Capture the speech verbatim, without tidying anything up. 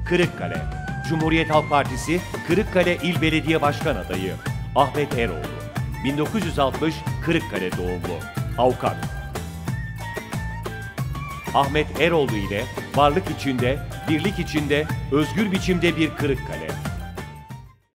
Kırıkkale. Cumhuriyet Halk Partisi Kırıkkale İl Belediye Başkan Adayı Ahmet Eroğlu. bin dokuz yüz altmış Kırıkkale doğumlu. Avukat. Ahmet Eroğlu ile varlık içinde, birlik içinde, özgür biçimde bir Kırıkkale.